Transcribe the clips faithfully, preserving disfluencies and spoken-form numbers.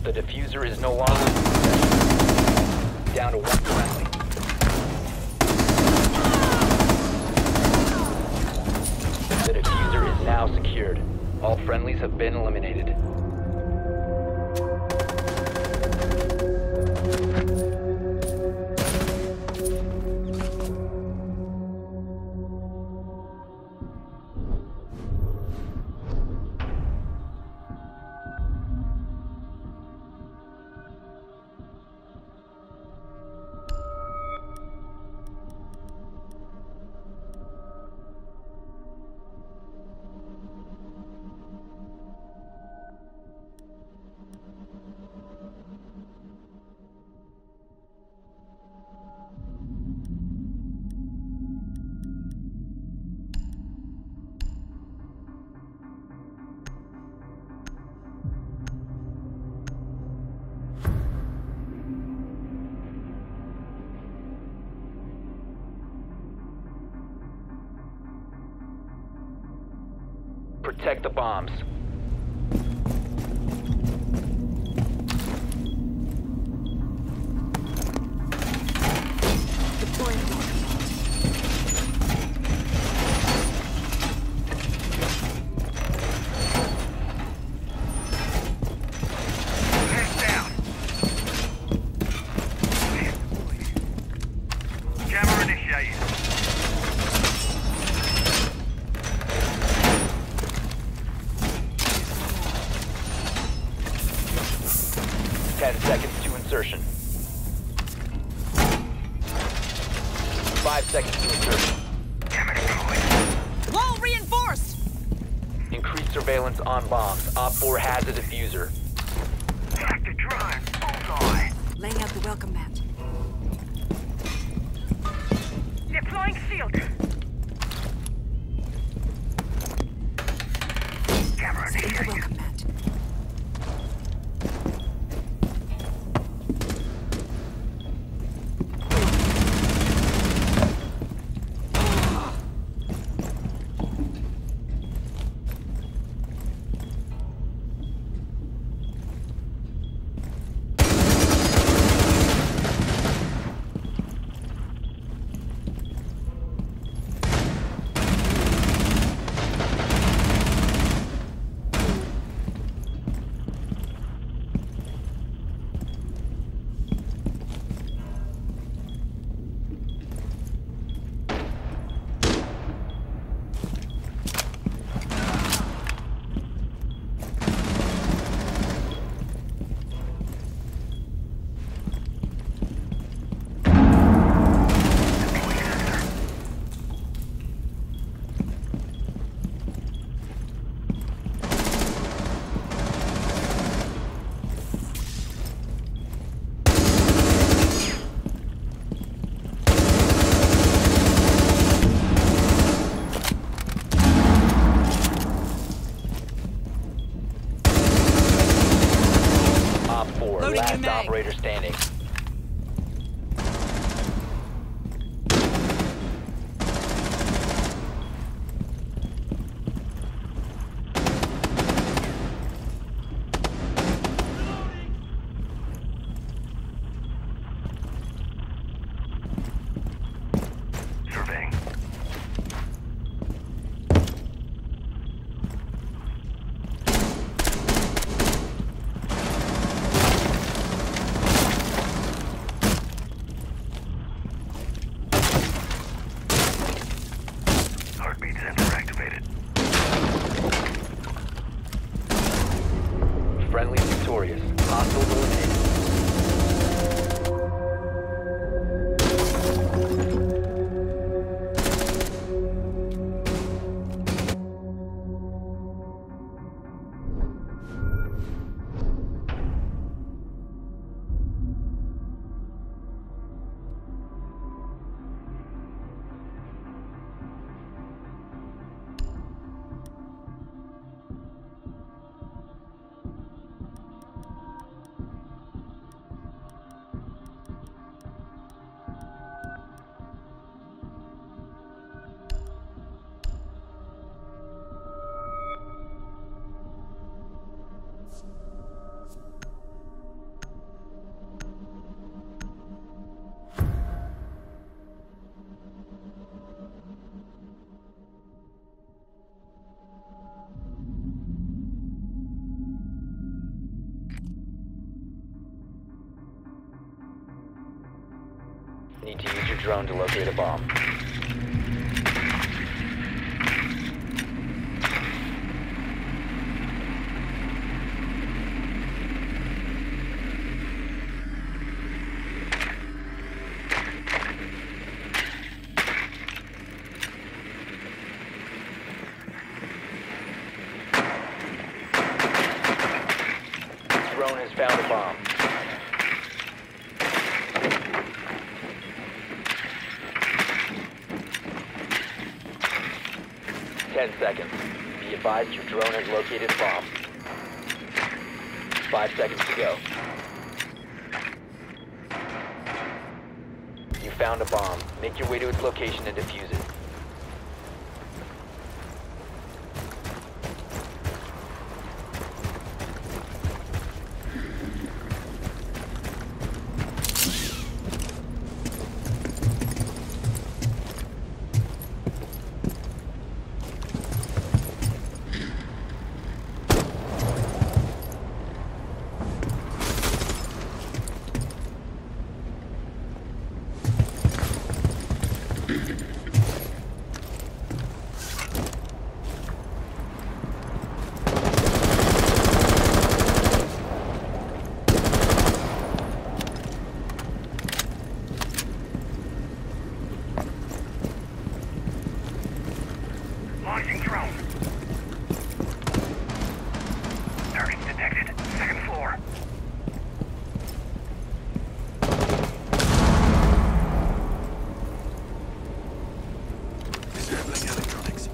The diffuser is no longer in possession. Down to one friendly. The diffuser is now secured. All friendlies have been eliminated. Protect the bombs. Ten seconds to insertion. Five seconds to insertion. Wall reinforced! Increased surveillance on bombs. Op four has a diffuser. Active drive. Bullseye. Laying out the welcome mat. Deploying shield. Camera Setting the initiated. welcome mat. Last operator standing. Surveying. Heartbeat sensor activated. Friendly victorious. Hostiles eliminated. Need to use your drone to locate a bomb. Drone has found a bomb. Ten seconds. Be advised your drone has located a bomb. Five seconds to go. You found a bomb. Make your way to its location and defuse it. Launching drone. Target detected. Second floor. Disabling electronics.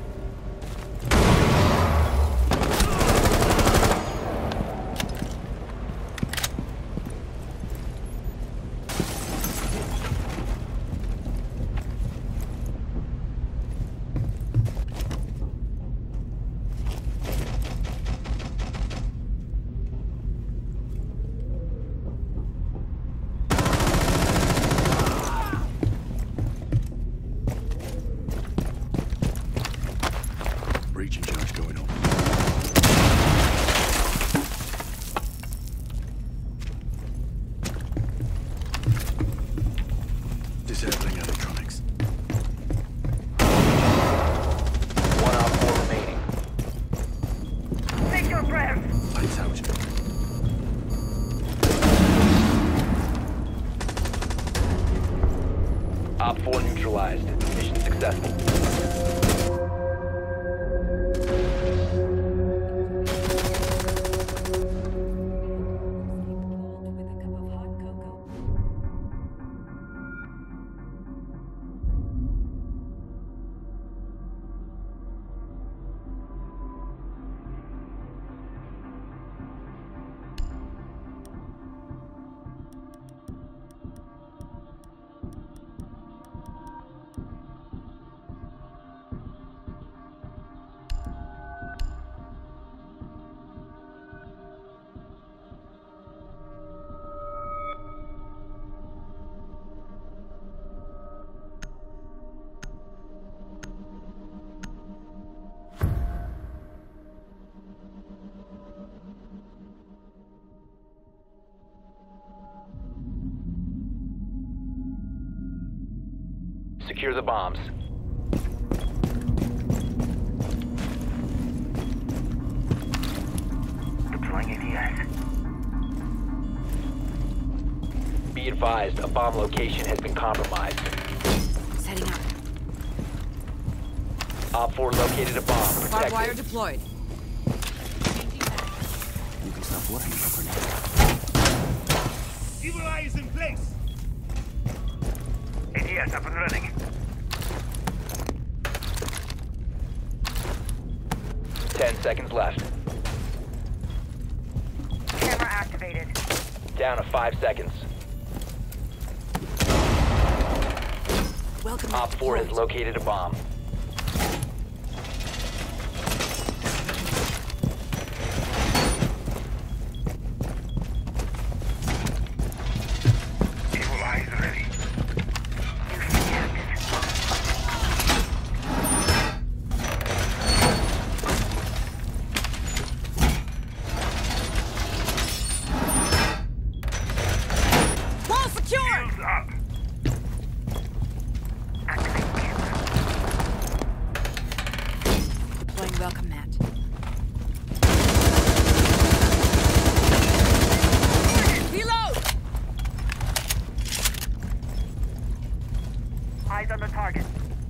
Breaching charge going on. Disabling electronics. One op four remaining. Take your breath. Lights out. Op four neutralized. Mission successful. Secure the bombs. Deploying A D S. Be advised, a bomb location has been compromised. Setting up. Op four located a bomb. Barbed Protect wire it. deployed. You can stop worrying about grenades. Evil Eye is in place! A D S up and running. Ten seconds left. Camera activated. Down to five seconds. Welcome Op four has located a bomb. Evil Eye is ready. Wall secured! Shields up. Welcome, Matt. Reload! Eyes on the target.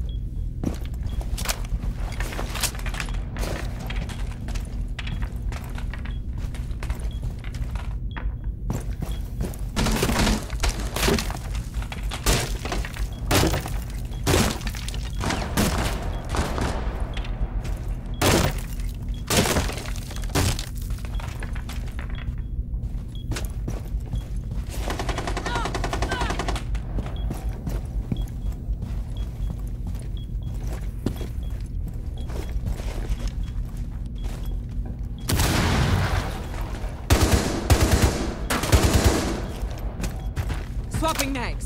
Swapping mags.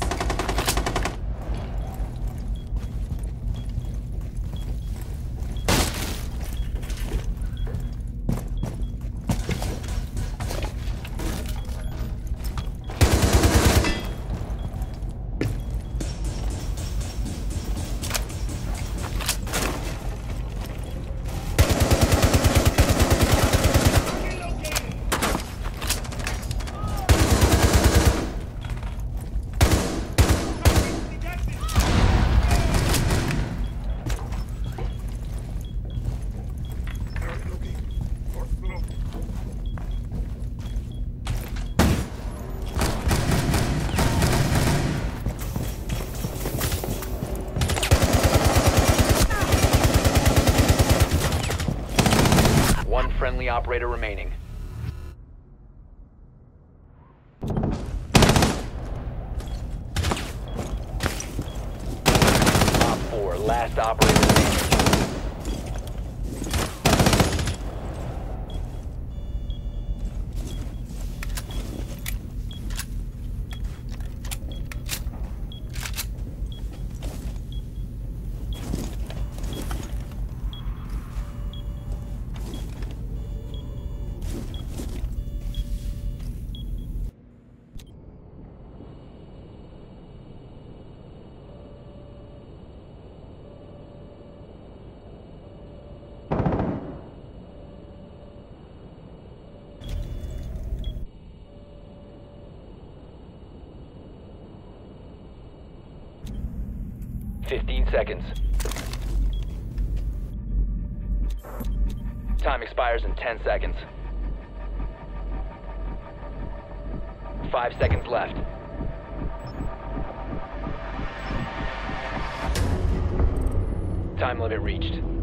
One friendly operator remaining. Top four, last operator remaining. Fifteen seconds. Time expires in ten seconds. Five seconds left. Time limit reached.